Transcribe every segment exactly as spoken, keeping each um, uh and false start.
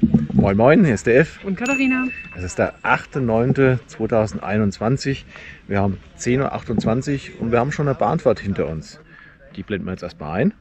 Moin Moin, hier ist der F. Und Katharina. Es ist der achte neunte zweitausendeinundzwanzig. Wir haben zehn Uhr achtundzwanzig und wir haben schon eine Bahnfahrt hinter uns. Die blenden wir jetzt erstmal ein.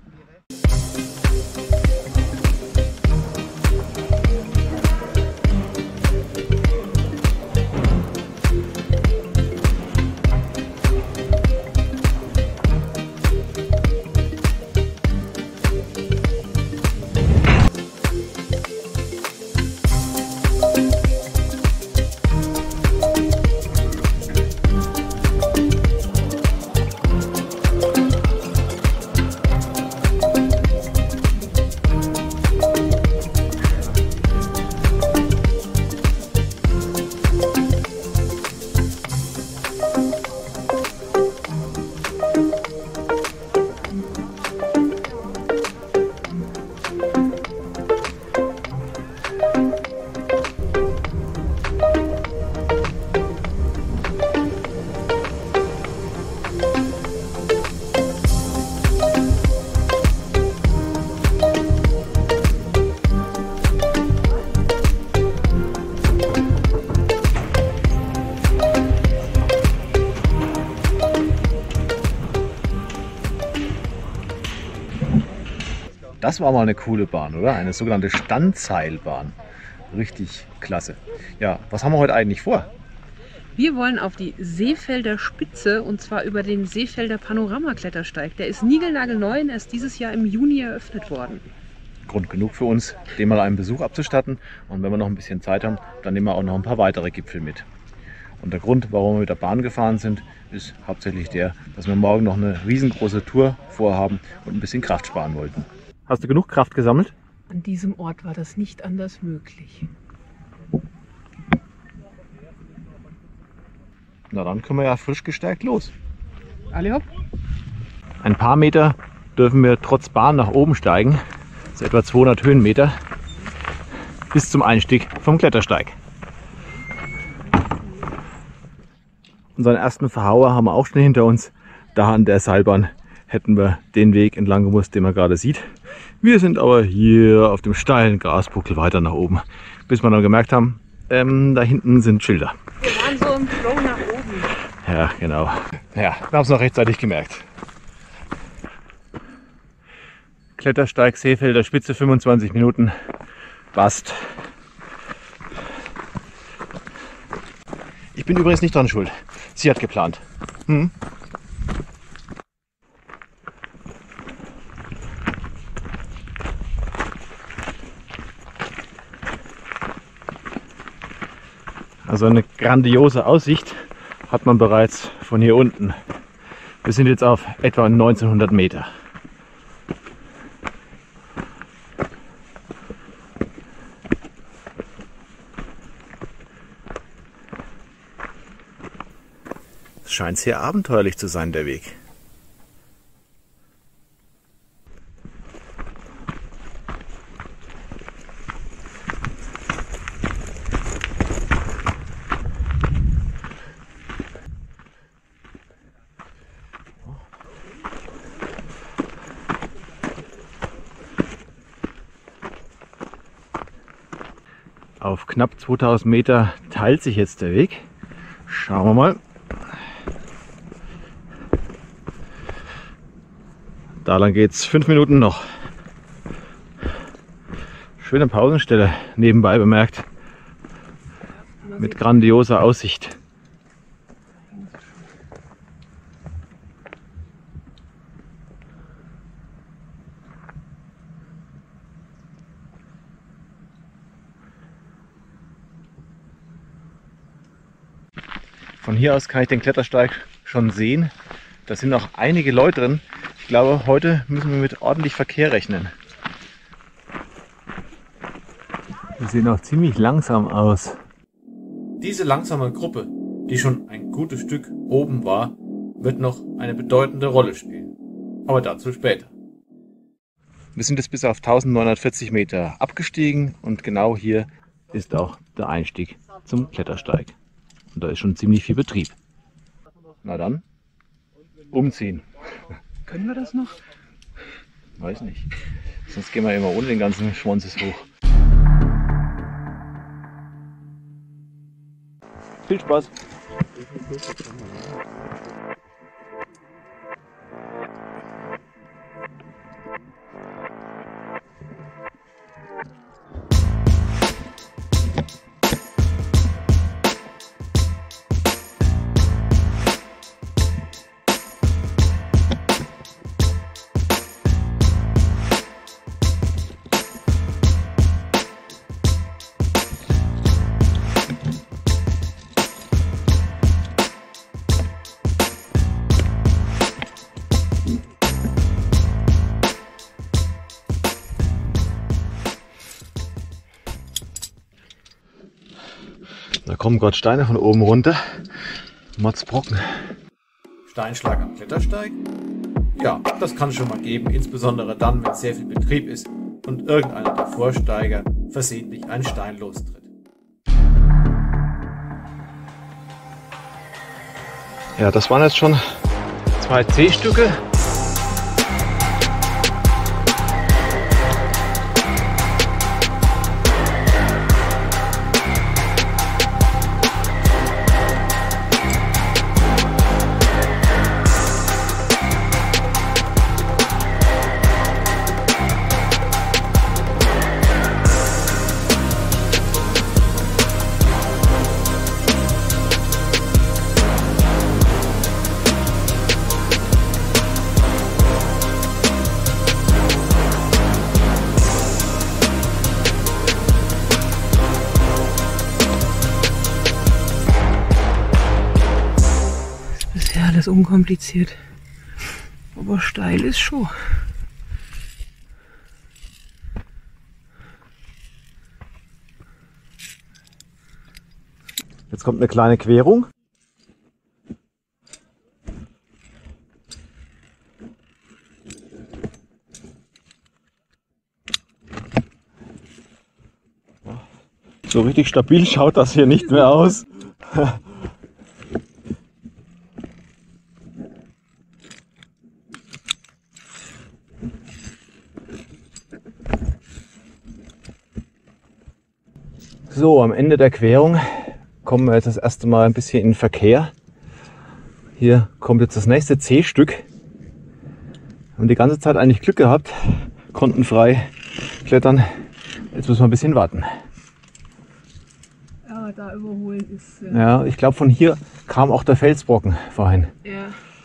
Das war mal eine coole Bahn, oder? Eine sogenannte Standseilbahn. Richtig klasse. Ja, was haben wir heute eigentlich vor? Wir wollen auf die Seefelder Spitze und zwar über den Seefelder Panoramaklettersteig. Der ist niegelnagelneu und erst dieses Jahr im Juni eröffnet worden. Grund genug für uns, dem mal einen Besuch abzustatten. Und wenn wir noch ein bisschen Zeit haben, dann nehmen wir auch noch ein paar weitere Gipfel mit. Und der Grund, warum wir mit der Bahn gefahren sind, ist hauptsächlich der, dass wir morgen noch eine riesengroße Tour vorhaben und ein bisschen Kraft sparen wollten. Hast du genug Kraft gesammelt? An diesem Ort war das nicht anders möglich. Na dann können wir ja frisch gestärkt los. Alle hopp. Ein paar Meter dürfen wir trotz Bahn nach oben steigen. Das ist etwa zweihundert Höhenmeter bis zum Einstieg vom Klettersteig. Unseren ersten Verhauer haben wir auch schon hinter uns. Da an der Seilbahn hätten wir den Weg entlang gemusst, den man gerade sieht. Wir sind aber hier auf dem steilen Grasbuckel weiter nach oben, bis wir dann gemerkt haben, ähm, da hinten sind Schilder. Wir waren so im Flow nach oben. Ja, genau. Ja, wir haben es noch rechtzeitig gemerkt. Klettersteig Seefelder Spitze, fünfundzwanzig Minuten. Passt. Ich bin übrigens nicht dran schuld. Sie hat geplant. Hm? Also eine grandiose Aussicht hat man bereits von hier unten. Wir sind jetzt auf etwa neunzehnhundert Meter. Es scheint sehr abenteuerlich zu sein, der Weg. Auf knapp zweitausend Meter teilt sich jetzt der Weg. Schauen wir mal. Da lang geht's fünf Minuten noch. Schöne Pausenstelle nebenbei bemerkt. Mit grandioser Aussicht. Von hier aus kann ich den Klettersteig schon sehen. Da sind noch einige Leute drin. Ich glaube, heute müssen wir mit ordentlich Verkehr rechnen. Die sehen auch ziemlich langsam aus. Diese langsame Gruppe, die schon ein gutes Stück oben war, wird noch eine bedeutende Rolle spielen. Aber dazu später. Wir sind jetzt bis auf eintausendneunhundertvierzig Meter abgestiegen und genau hier ist auch der Einstieg zum Klettersteig. Und da ist schon ziemlich viel Betrieb. Na dann, umziehen. Können wir das noch? Weiß nicht. Sonst gehen wir immer ohne den ganzen Schwanzes hoch. viel Spaß. Da kommen gerade Steine von oben runter. Mordsbrocken. Steinschlag am Klettersteig? Ja, das kann es schon mal geben, insbesondere dann, wenn sehr viel Betrieb ist und irgendeiner der Vorsteiger versehentlich einen Stein lostritt. Ja, das waren jetzt schon zwei C-Stücke. Alles unkompliziert, aber steil ist schon. Jetzt kommt eine kleine Querung. So richtig stabil schaut das hier nicht mehr aus. So, am Ende der Querung kommen wir jetzt das erste Mal ein bisschen in den Verkehr. Hier kommt jetzt das nächste C-Stück. Wir haben die ganze Zeit eigentlich Glück gehabt, konnten frei klettern. Jetzt müssen wir ein bisschen warten. Ja, da überholen ist... Äh ja, ich glaube von hier kam auch der Felsbrocken vorhin. Ja.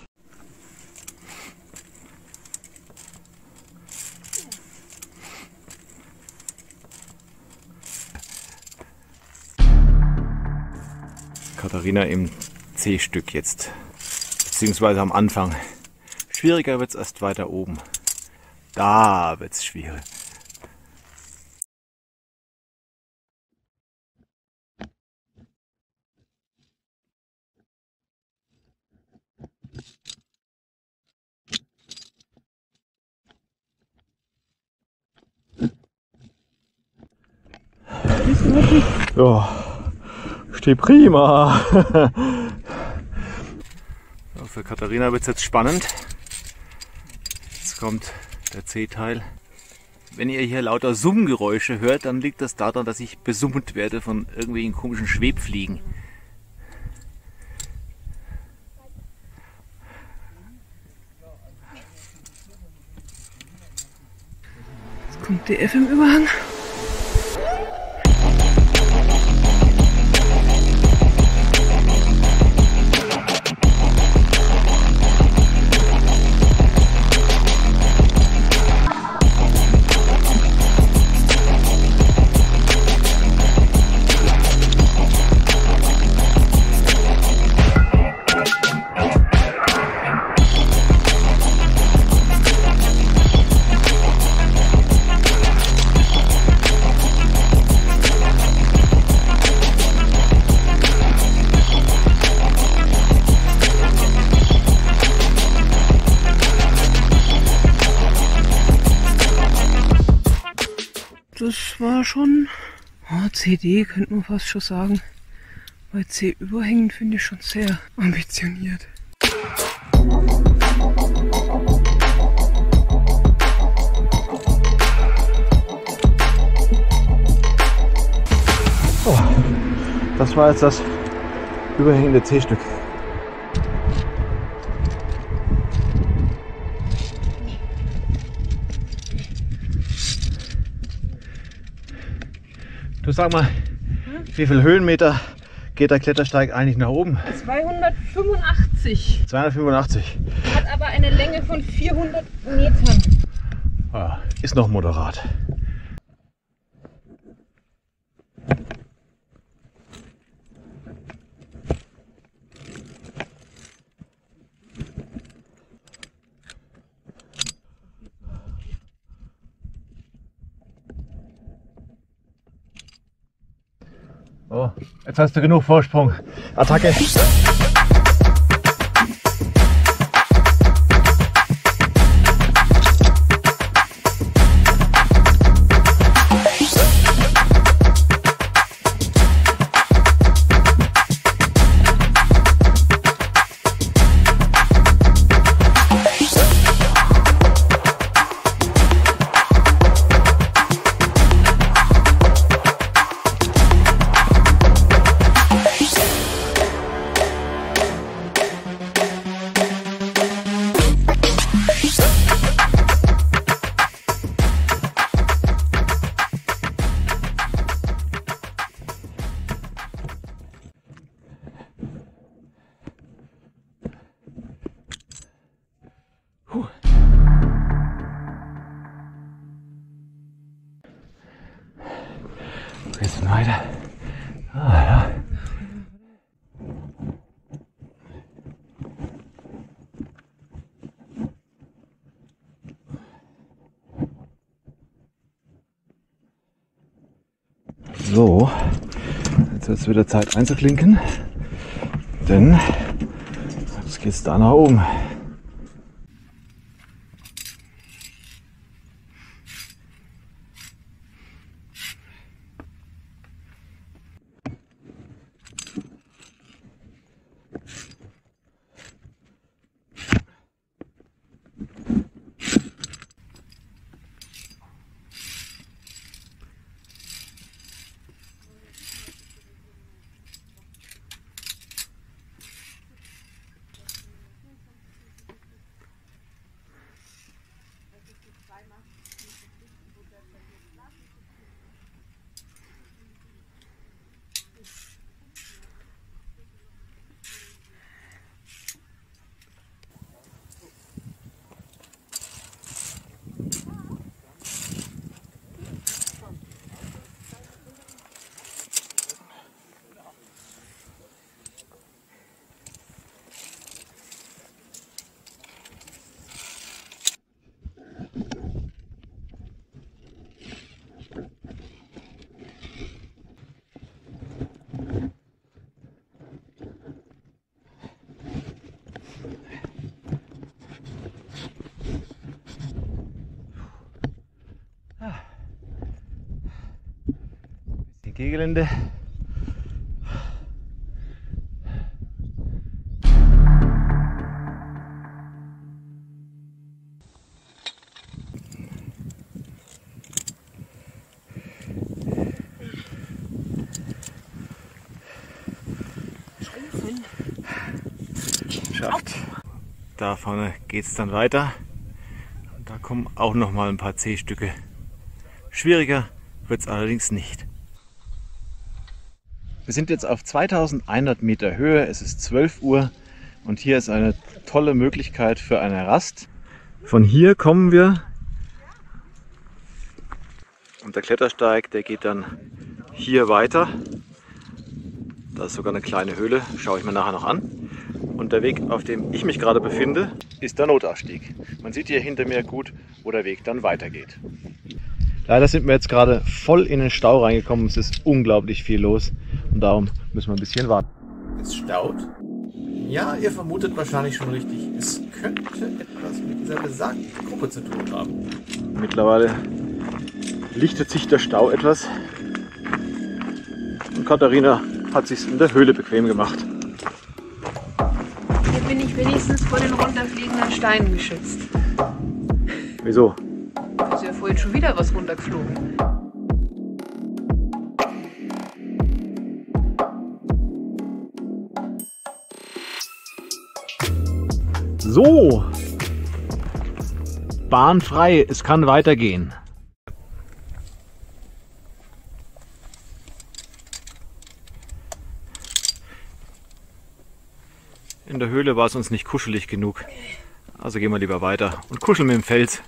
Katharina im C-Stück jetzt, beziehungsweise am Anfang. Schwieriger wird es erst weiter oben. Da wird es schwierig. Ja. Steht prima. So, für Katharina wird es jetzt spannend. Jetzt kommt der C-Teil. Wenn ihr hier lauter Summgeräusche hört, dann liegt das daran, dass ich besummt werde von irgendwelchen komischen Schwebfliegen. Jetzt kommt D F im Überhang. Das war schon oh, C D, könnte man fast schon sagen. Bei C überhängend finde ich schon sehr ambitioniert. So, das war jetzt das überhängende C-Stück. Du sag mal, wie viel Höhenmeter geht der Klettersteig eigentlich nach oben? zweihundertfünfundachtzig. zweihundertfünfundachtzig. Hat aber eine Länge von vierhundert Metern. Ja, ist noch moderat. Oh, jetzt hast du genug Vorsprung. Attacke! Jetzt weiter. Ah, ja. So, jetzt wird es wieder Zeit einzuklinken, denn jetzt geht es da nach oben. Gehgelände. Schafft. Da vorne geht es dann weiter. Und da kommen auch noch mal ein paar C-Stücke. Schwieriger wird es allerdings nicht. Wir sind jetzt auf zweitausendeinhundert Meter Höhe, es ist zwölf Uhr und hier ist eine tolle Möglichkeit für eine Rast. Von hier kommen wir und der Klettersteig, der geht dann hier weiter. Da ist sogar eine kleine Höhle, schaue ich mir nachher noch an. Und der Weg, auf dem ich mich gerade befinde, ist der Notausstieg. Man sieht hier hinter mir gut, wo der Weg dann weitergeht. Leider sind wir jetzt gerade voll in den Stau reingekommen, es ist unglaublich viel los. Und darum müssen wir ein bisschen warten. Es staut? Ja, ihr vermutet wahrscheinlich schon richtig. Es könnte etwas mit dieser besagten Gruppe zu tun haben. Mittlerweile lichtet sich der Stau etwas. Und Katharina hat sich in der Höhle bequem gemacht. Hier bin ich wenigstens vor den runterfliegenden Steinen geschützt. Wieso? Ist ja vorhin schon wieder was runtergeflogen. So, Bahn frei, es kann weitergehen. In der Höhle war es uns nicht kuschelig genug, also gehen wir lieber weiter und kuscheln mit dem Fels.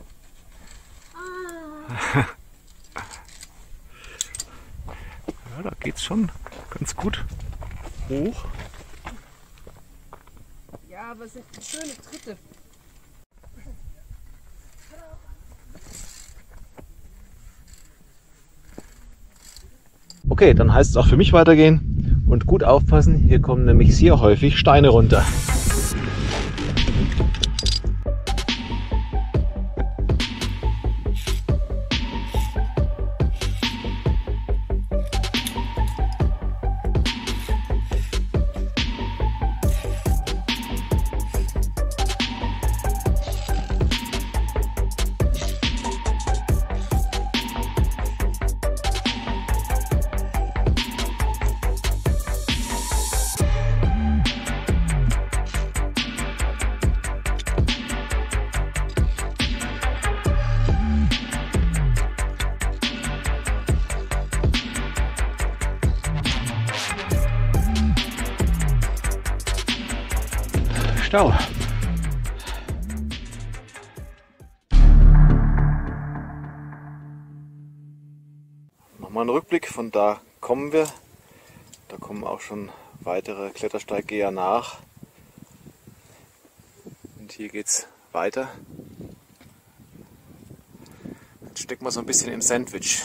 Ja, da geht's schon ganz gut hoch. Ja, aber es sind schöne Tritte. Okay, dann heißt es auch für mich weitergehen und gut aufpassen, hier kommen nämlich sehr häufig Steine runter. Stau. Nochmal ein Rückblick, von da kommen wir. Da kommen auch schon weitere Klettersteiggeher nach. Und hier geht's weiter. Jetzt stecken wir so ein bisschen im Sandwich.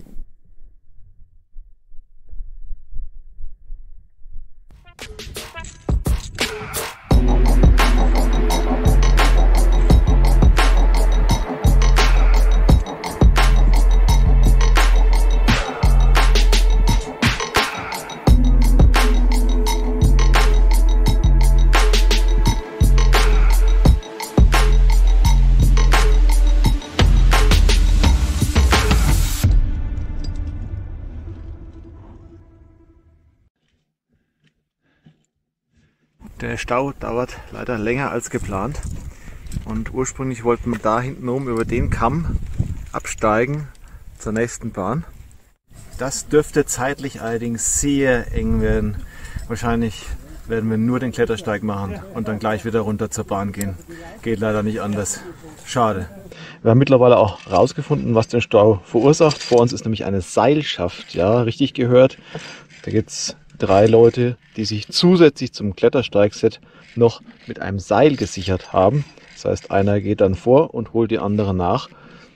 Der Stau dauert leider länger als geplant und ursprünglich wollten wir da hinten oben über den Kamm absteigen zur nächsten Bahn. Das dürfte zeitlich allerdings sehr eng werden. Wahrscheinlich werden wir nur den Klettersteig machen und dann gleich wieder runter zur Bahn gehen. Geht leider nicht anders. Schade. Wir haben mittlerweile auch rausgefunden, was den Stau verursacht. Vor uns ist nämlich eine Seilschaft, ja, richtig gehört. Da gibt es drei Leute, die sich zusätzlich zum Klettersteigset noch mit einem Seil gesichert haben. Das heißt, einer geht dann vor und holt die andere nach.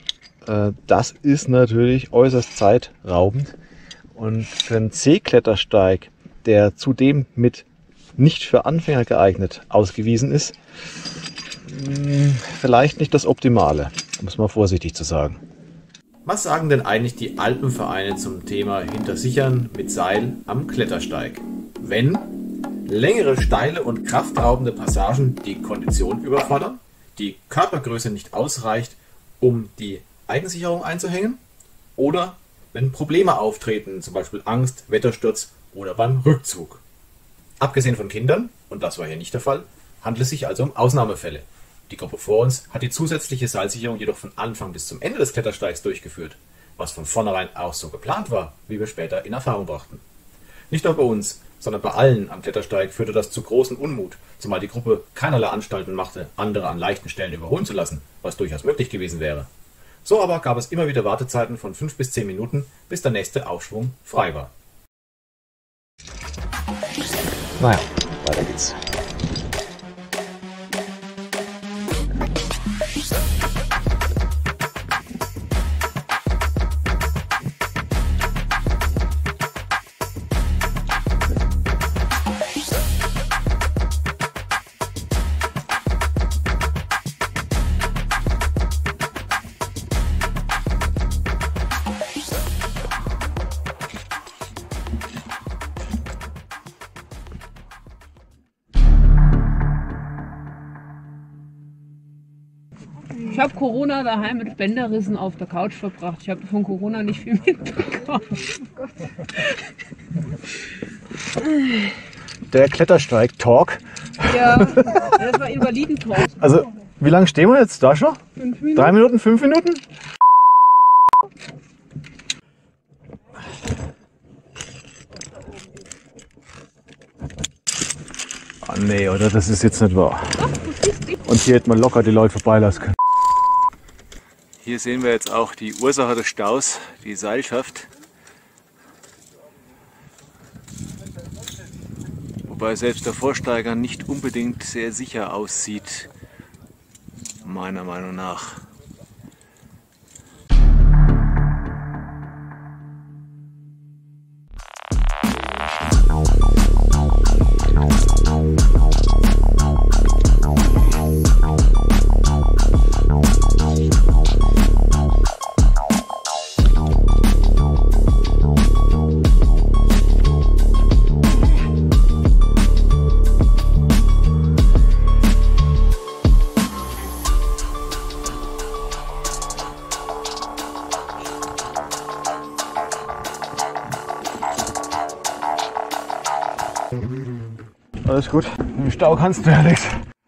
Das ist natürlich äußerst zeitraubend. Und für einen C-Klettersteig, der zudem mit nicht für Anfänger geeignet ausgewiesen ist, vielleicht nicht das Optimale, um es mal vorsichtig zu sagen. Was sagen denn eigentlich die Alpenvereine zum Thema Hintersichern mit Seil am Klettersteig? Wenn längere, steile und kraftraubende Passagen die Kondition überfordern, die Körpergröße nicht ausreicht, um die Eigensicherung einzuhängen, oder wenn Probleme auftreten, zum Beispiel Angst, Wettersturz oder beim Rückzug. Abgesehen von Kindern, und das war hier nicht der Fall, handelt es sich also um Ausnahmefälle. Die Gruppe vor uns hat die zusätzliche Seilsicherung jedoch von Anfang bis zum Ende des Klettersteigs durchgeführt, was von vornherein auch so geplant war, wie wir später in Erfahrung brachten. Nicht nur bei uns, sondern bei allen am Klettersteig führte das zu großen Unmut, zumal die Gruppe keinerlei Anstalten machte, andere an leichten Stellen überholen zu lassen, was durchaus möglich gewesen wäre. So aber gab es immer wieder Wartezeiten von fünf bis zehn Minuten, bis der nächste Aufschwung frei war. Naja, weiter geht's. Ich habe Corona daheim mit Bänderrissen auf der Couch verbracht. Ich habe von Corona nicht viel mitbekommen. Der Klettersteig-Talk Ja, das war Invalidentor. Also, wie lange stehen wir jetzt da schon? Fünf Minuten. Drei Minuten, fünf Minuten? Oh nee, oder? Das ist jetzt nicht wahr. Und hier hätte man locker die Leute vorbeilassen können. Hier sehen wir jetzt auch die Ursache des Staus, die Seilschaft. Wobei selbst der Vorsteiger nicht unbedingt sehr sicher aussieht, meiner Meinung nach. Alles gut, im Stau kannst du ja nichts.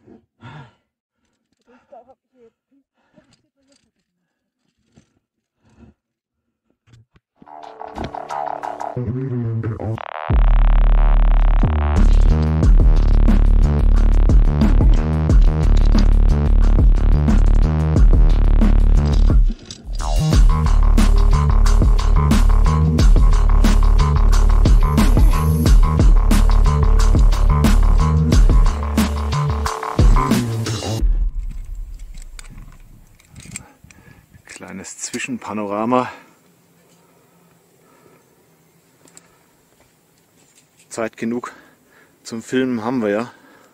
Kleines Zwischenpanorama. Zeit genug zum Filmen haben wir ja.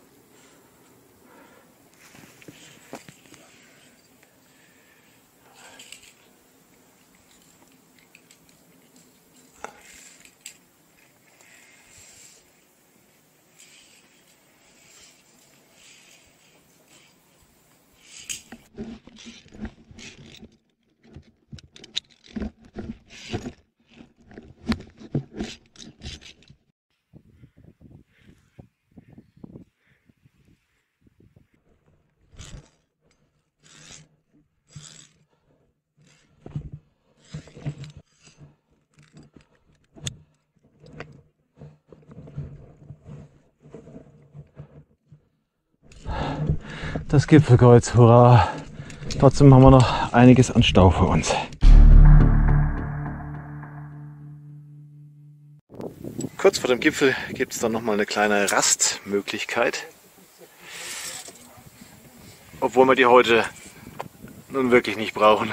Das Gipfelkreuz, hurra! Trotzdem haben wir noch einiges an Stau vor uns. Kurz vor dem Gipfel gibt es dann noch mal eine kleine Rastmöglichkeit. Obwohl wir die heute nun wirklich nicht brauchen.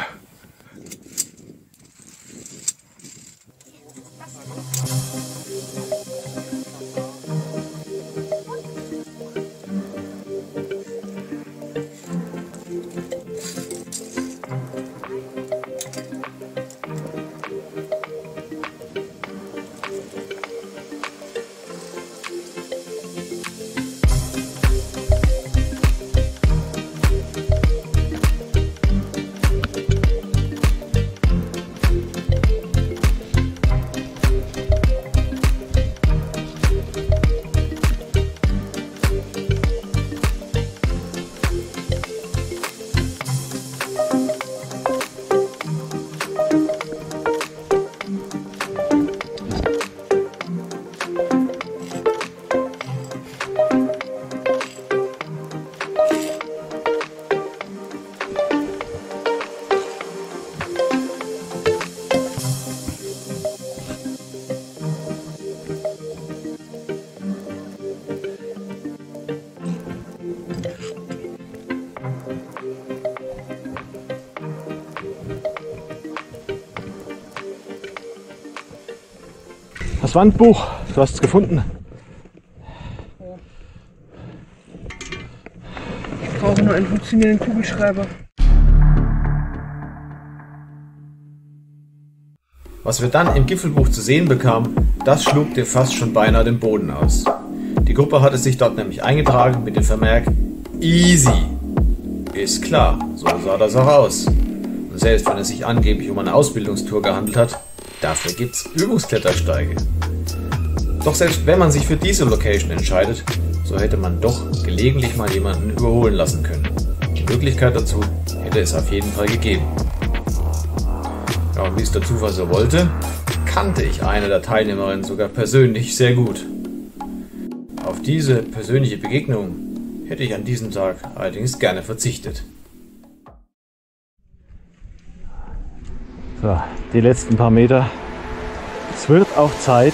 Das Wandbuch, du hast es gefunden. Ich brauche nur einen funktionierenden Kugelschreiber. Was wir dann im Gipfelbuch zu sehen bekamen, das schlug dir fast schon beinahe den Boden aus. Die Gruppe hatte sich dort nämlich eingetragen mit dem Vermerk Easy. Ist klar, so sah das auch aus. Und selbst wenn es sich angeblich um eine Ausbildungstour gehandelt hat, dafür gibt's Übungsklettersteige. Doch selbst wenn man sich für diese Location entscheidet, so hätte man doch gelegentlich mal jemanden überholen lassen können. Die Möglichkeit dazu hätte es auf jeden Fall gegeben. Ja, und wie es der Zufall so wollte, kannte ich eine der Teilnehmerinnen sogar persönlich sehr gut. Auf diese persönliche Begegnung hätte ich an diesem Tag allerdings gerne verzichtet. So, die letzten paar Meter. Es wird auch Zeit.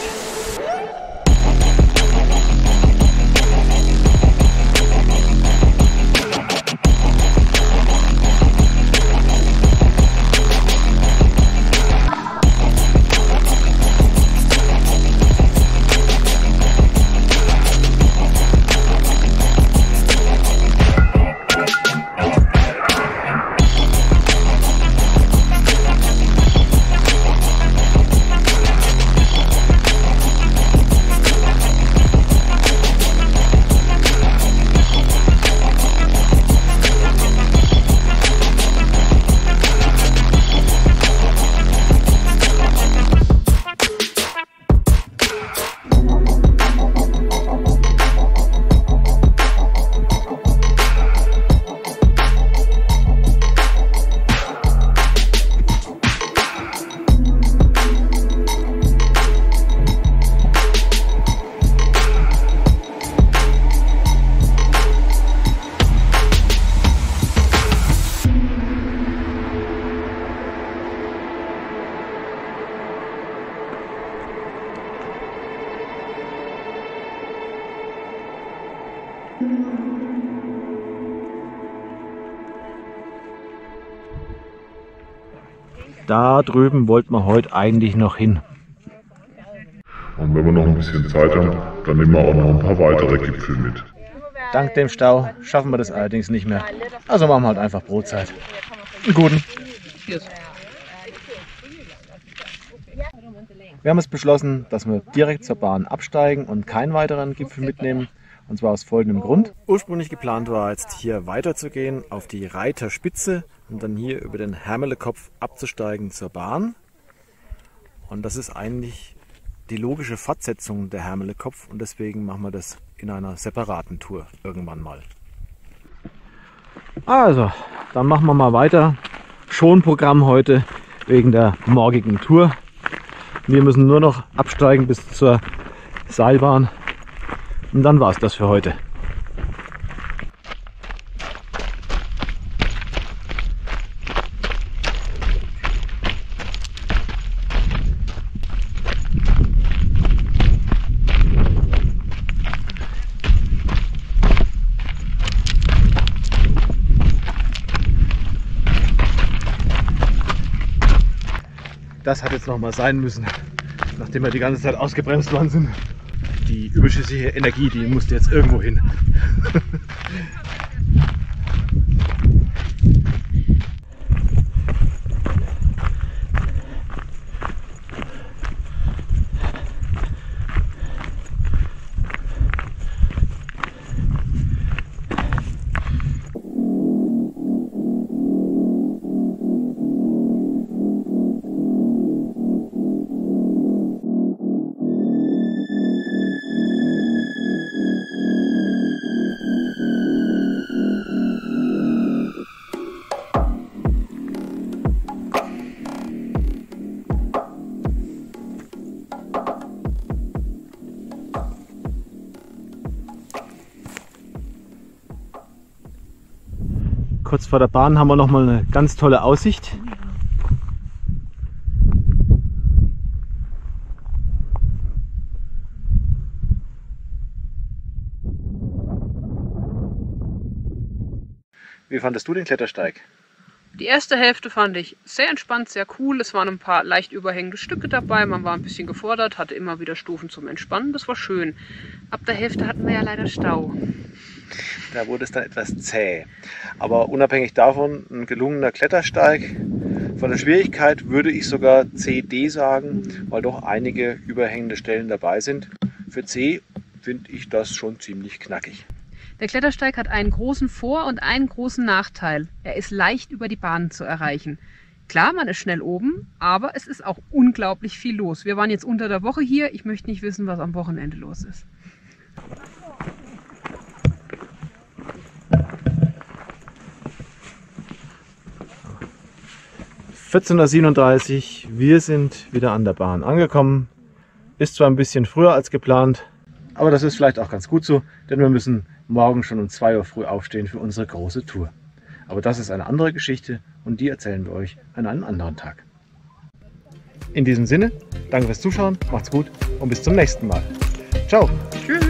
Da drüben wollten wir heute eigentlich noch hin. Und wenn wir noch ein bisschen Zeit haben, dann nehmen wir auch noch ein paar weitere Gipfel mit. Dank dem Stau schaffen wir das allerdings nicht mehr. Also machen wir halt einfach Brotzeit. Einen guten. Wir haben es beschlossen, dass wir direkt zur Bahn absteigen und keinen weiteren Gipfel mitnehmen. Und zwar aus folgendem Grund. Ursprünglich geplant war jetzt hier weiterzugehen auf die Reiterspitze und dann hier über den Hermelekopf abzusteigen zur Bahn. Und das ist eigentlich die logische Fortsetzung der Hermelekopf und deswegen machen wir das in einer separaten Tour irgendwann mal. Also, dann machen wir mal weiter. Schonprogramm heute wegen der morgigen Tour. Wir müssen nur noch absteigen bis zur Seilbahn. Und dann war es das für heute. Das hat jetzt noch mal sein müssen, nachdem wir die ganze Zeit ausgebremst worden sind. Die überschüssige Energie, die musste jetzt irgendwo hin. Kurz vor der Bahn haben wir noch mal eine ganz tolle Aussicht. Wie fandest du den Klettersteig? Die erste Hälfte fand ich sehr entspannt, sehr cool. Es waren ein paar leicht überhängende Stücke dabei. Man war ein bisschen gefordert, hatte immer wieder Stufen zum Entspannen. Das war schön. Ab der Hälfte hatten wir ja leider Stau. Da wurde es dann etwas zäh. Aber unabhängig davon ein gelungener Klettersteig. Von der Schwierigkeit würde ich sogar C D sagen, weil doch einige überhängende Stellen dabei sind. Für C finde ich das schon ziemlich knackig. Der Klettersteig hat einen großen Vor- und einen großen Nachteil. Er ist leicht über die Bahnen zu erreichen. Klar, man ist schnell oben, aber es ist auch unglaublich viel los. Wir waren jetzt unter der Woche hier. Ich möchte nicht wissen, was am Wochenende los ist. vierzehn Uhr siebenunddreißig, wir sind wieder an der Bahn angekommen. Ist zwar ein bisschen früher als geplant, aber das ist vielleicht auch ganz gut so, denn wir müssen morgen schon um zwei Uhr früh aufstehen für unsere große Tour. Aber das ist eine andere Geschichte und die erzählen wir euch an einem anderen Tag. In diesem Sinne, danke fürs Zuschauen, macht's gut und bis zum nächsten Mal. Ciao! Tschüss!